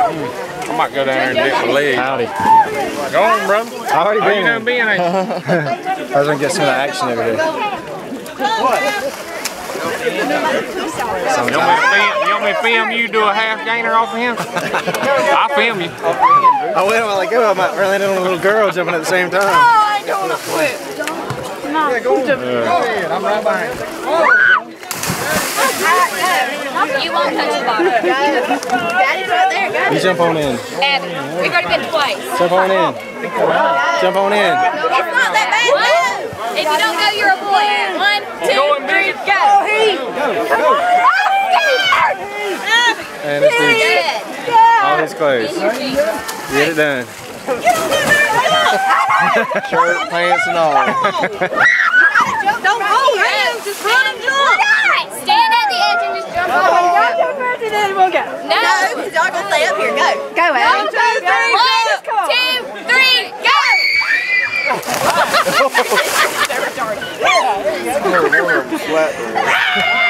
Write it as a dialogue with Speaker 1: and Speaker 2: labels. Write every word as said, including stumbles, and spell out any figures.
Speaker 1: I might go down there and dip my leg.
Speaker 2: Howdy.
Speaker 1: Go on, brother.
Speaker 2: I already been.
Speaker 1: You done been, ain't you?
Speaker 2: I was gonna get some of the action over there.
Speaker 1: You want, me to film, you want me to film you do a half gainer off of him? I'll film you.
Speaker 2: I went a while ago. I might run into a little girl jumping at the same time.
Speaker 3: Oh, I ain't doing a flip. Yeah, go, go ahead. I'm right behind you.
Speaker 4: You won't touch the bottom. Daddy's right there, go.
Speaker 2: You jump on in.
Speaker 4: Evan, we've already been twice.
Speaker 2: Jump on in. Jump on in.
Speaker 4: It's not that bad. One. If you don't go, you're a boy. One, two, three, go. Come on.
Speaker 2: And it's good. All his clothes. Get it done. Shirt, pants, and all.
Speaker 4: Don't hold hands, just run and jump. Stand at the edge and just jump off.
Speaker 5: Y'all jump first and then we'll go.
Speaker 4: No, because y'all gonna stay up here. Go.
Speaker 5: Go, Adam.
Speaker 4: One, two, three, go. One, two, three, go.
Speaker 2: Flat.